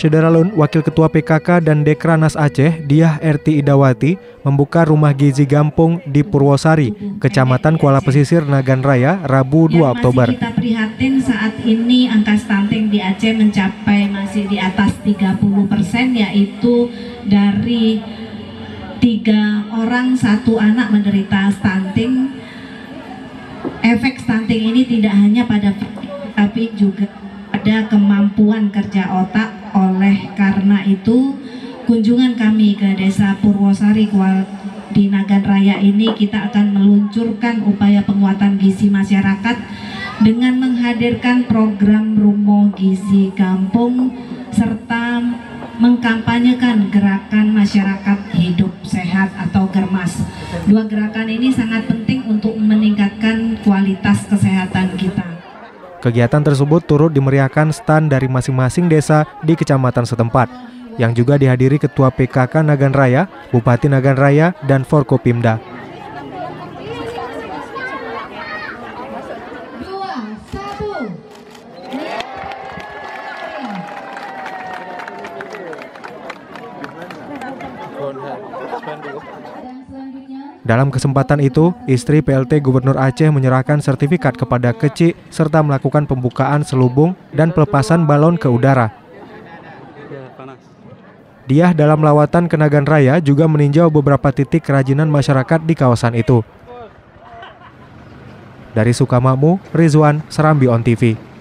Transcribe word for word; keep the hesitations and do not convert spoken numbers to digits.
Syederalun, Wakil Ketua P K K dan Dekranas Aceh, Diah Erti Idawati, membuka rumah gizi Gampung di Purwosari, Kecamatan Kuala Pesisir, Nagan Raya, Rabu dua Oktober. Yang masih kita prihatin saat ini angka stunting di Aceh mencapai masih di atas tiga puluh persen, yaitu dari tiga orang satu anak menderita stunting. Efek stunting ini tidak hanya pada fisik, tapi juga pada kemampuan kerja otak. Oleh karena itu, kunjungan kami ke Desa Purwosari di Nagan Raya ini, kita akan meluncurkan upaya penguatan gizi masyarakat dengan menghadirkan program Rumo Gizi Gampung serta mengkampanyekan gerakan masyarakat hidup sehat atau Germas. Dua gerakan ini sangat penting untuk meningkatkan kualitas kesehatan kita. Kegiatan tersebut turut dimeriahkan stand dari masing-masing desa di kecamatan setempat, yang juga dihadiri Ketua P K K Nagan Raya, Bupati Nagan Raya, dan Forkopimda. Dalam kesempatan itu, istri P L T Gubernur Aceh menyerahkan sertifikat kepada Keci serta melakukan pembukaan selubung dan pelepasan balon ke udara. Diah dalam lawatan ke Nagan Raya juga meninjau beberapa titik kerajinan masyarakat di kawasan itu. Dari Sukamakmur, Rizwan, Serambi On T V.